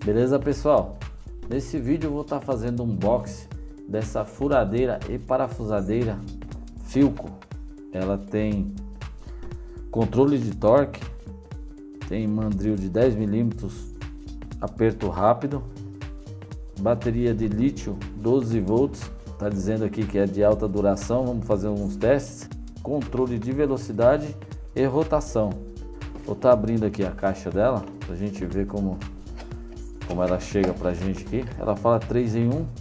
Beleza, pessoal? Nesse vídeo eu vou estar fazendo um unboxing dessa furadeira e parafusadeira Philco. Ela tem controle de torque, tem mandril de 10 mm, aperto rápido, bateria de lítio 12 volts, tá dizendo aqui que é de alta duração. Vamos fazer alguns testes. Controle de velocidade e rotação. Vou estar abrindo aqui a caixa dela pra gente ver como ela chega pra gente aqui. Ela fala 3 em 1,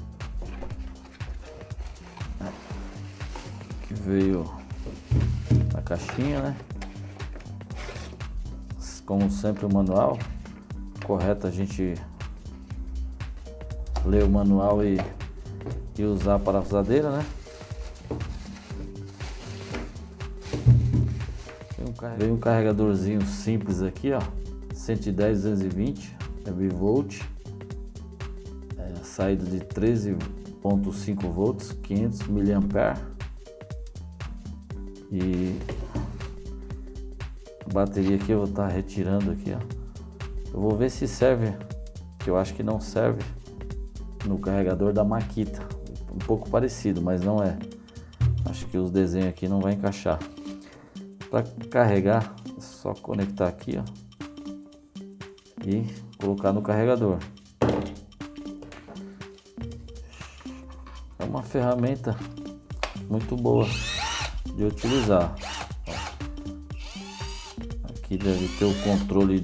que veio na caixinha, né? Como sempre, o manual. Correto a gente ler o manual e usar a parafusadeira, né? Vem um carregadorzinho simples aqui, ó, 110 220 mV, saída de 13.5 volts, 500 mA, e a bateria aqui eu vou estar retirando aqui, ó. Eu vou ver se serve, que eu acho que não serve no carregador da Makita, um pouco parecido, mas não é. Acho que os desenhos aqui não vai encaixar. Para carregar, é só conectar aqui, ó, e colocar no carregador. É uma ferramenta muito boa de utilizar. Aqui deve ter o controle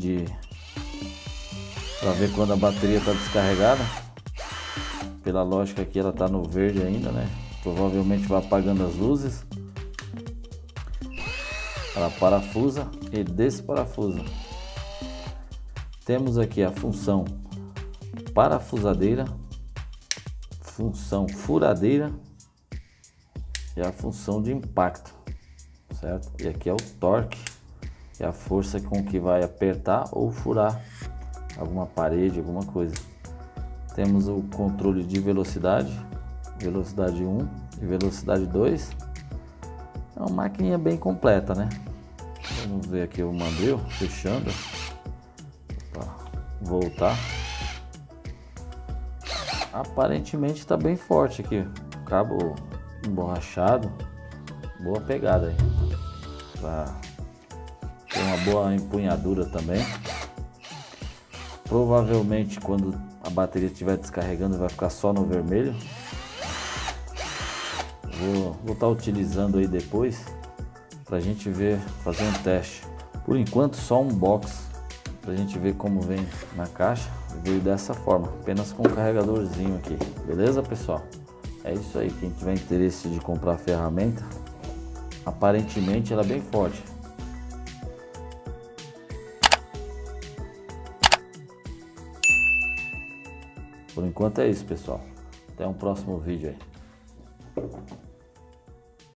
para ver quando a bateria está descarregada. Pela lógica aqui, ela está no verde ainda, né? Provavelmente vai apagando as luzes. Ela parafusa e desparafusa. Temos aqui a função parafusadeira, função furadeira e a função de impacto, certo? E aqui é o torque, é a força com que vai apertar ou furar alguma parede, alguma coisa. Temos o controle de velocidade, velocidade 1 e velocidade 2. É uma maquininha bem completa, né? Vamos ver aqui o mandril fechando para voltar. Aparentemente está bem forte aqui, cabo emborrachado, boa pegada aí, tem uma boa empunhadura também. Provavelmente quando a bateria estiver descarregando vai ficar só no vermelho. Vou estar utilizando aí depois pra gente ver, fazer um teste. Por enquanto só um box pra gente ver como vem na caixa. Veio dessa forma, apenas com um carregadorzinho aqui. Beleza, pessoal? É isso aí. Quem tiver interesse de comprar a ferramenta, aparentemente ela é bem forte. Por enquanto é isso, pessoal. Até um próximo vídeo aí.